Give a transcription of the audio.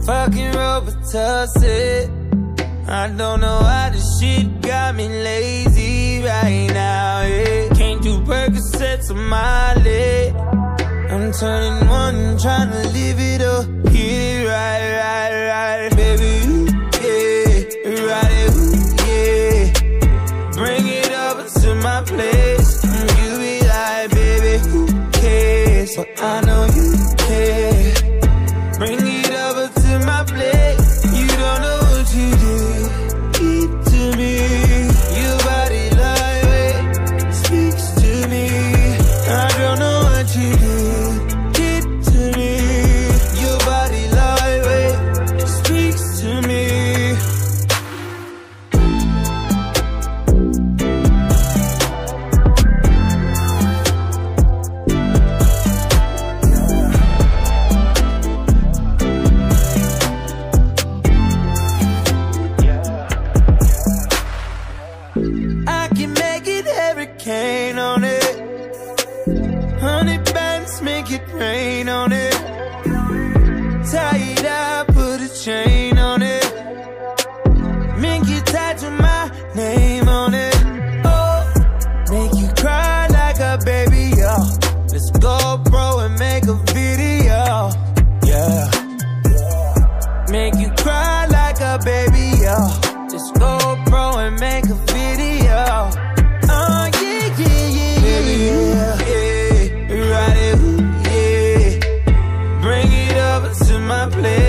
Fuckin Robitussin. I don't know why this shit got me lazy right now, yeah. Can't do Percocets on my leg. I'm turning one, trying to live it up. Hit it right, baby, ooh, yeah. Ride it, ooh, yeah. Bring it over to my place. You be like, baby, who cares? But I know you care. Bring it over to my place. You don't know what you did to me. Your body lightweight speaks to me. I don't know what you did to me. Your body lightweight speaks to me. I can make it hurricane on it. 100 bands make it rain on it. Tie it up, put a chain on it. Make you tattoo my name on it. Oh, make you cry like a baby, oh. Let's go, bro, and make a video, yeah. Make you cry like a baby, oh. Let's go, bro, and make a video. Oh, yeah, baby, yeah. Ride it, ooh, yeah. Bring it over to my place.